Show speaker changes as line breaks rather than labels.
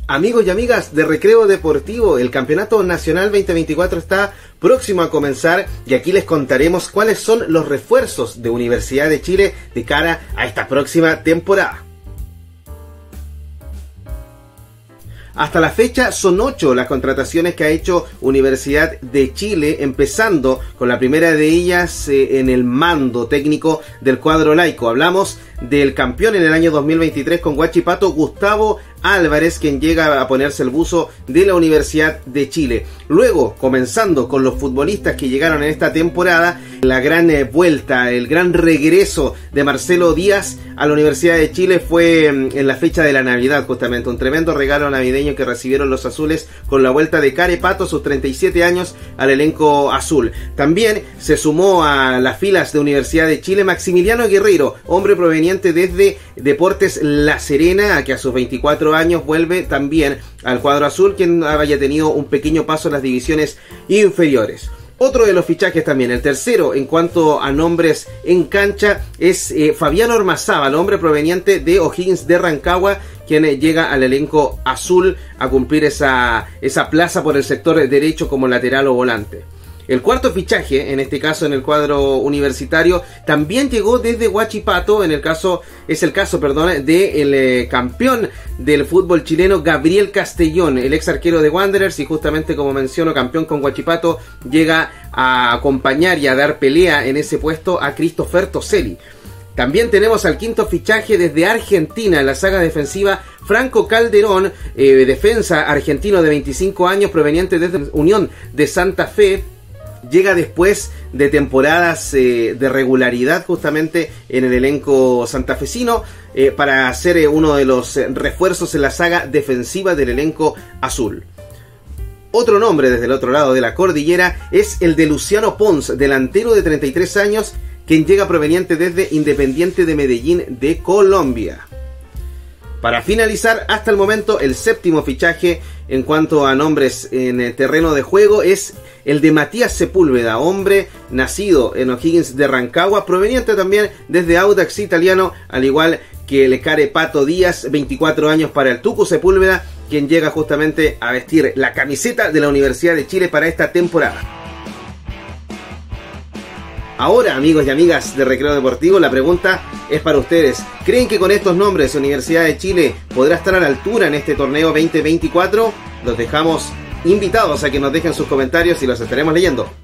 Amigos y amigas de Recreo Deportivo, el Campeonato Nacional 2024 está próximo a comenzar y aquí les contaremos cuáles son los refuerzos de Universidad de Chile de cara a esta próxima temporada. Hasta la fecha son 8 las contrataciones que ha hecho Universidad de Chile, empezando con la primera de ellas en el mando técnico del cuadro laico. Hablamos del campeón en el año 2023 con Huachipato, Gustavo Álvarez, quien llega a ponerse el buzo de la Universidad de Chile. Luego, comenzando con los futbolistas que llegaron en esta temporada, la gran vuelta, el gran regreso de Marcelo Díaz a la Universidad de Chile fue en la fecha de la Navidad, justamente un tremendo regalo navideño que recibieron los azules con la vuelta de Carepato, sus 37 años, al elenco azul. También se sumó a las filas de Universidad de Chile Maximiliano Guerrero, hombre proveniente desde Deportes La Serena, que a sus 24 años vuelve también al cuadro azul, quien había tenido un pequeño paso en las divisiones inferiores. Otro de los fichajes también, el tercero en cuanto a nombres en cancha, es Fabián Ormazábal, hombre proveniente de O'Higgins de Rancagua, quien llega al elenco azul a cumplir esa plaza por el sector derecho como lateral o volante. El cuarto fichaje, en este caso en el cuadro universitario, también llegó desde Huachipato, es el caso del campeón del fútbol chileno, Gabriel Castellón, el ex arquero de Wanderers, y justamente como menciono, campeón con Huachipato, llega a acompañar y a dar pelea en ese puesto a Christopher Toselli. También tenemos al quinto fichaje desde Argentina, en la saga defensiva, Franco Calderón, defensa argentino de 25 años, proveniente desde Unión de Santa Fe. Llega después de temporadas de regularidad justamente en el elenco santafesino para ser uno de los refuerzos en la saga defensiva del elenco azul. Otro nombre desde el otro lado de la cordillera es el de Luciano Pons, delantero de 33 años, quien llega proveniente desde Independiente de Medellín de Colombia. Para finalizar, hasta el momento, el séptimo fichaje en cuanto a nombres en el terreno de juego es el de Matías Sepúlveda, hombre nacido en O'Higgins de Rancagua, proveniente también desde Audax Italiano, al igual que el Carepato Díaz, 24 años para el Tucu Sepúlveda, quien llega justamente a vestir la camiseta de la Universidad de Chile para esta temporada. Ahora, amigos y amigas de Recreo Deportivo, la pregunta es para ustedes. ¿Creen que con estos nombres Universidad de Chile podrá estar a la altura en este torneo 2024? Los dejamos invitados a que nos dejen sus comentarios y los estaremos leyendo.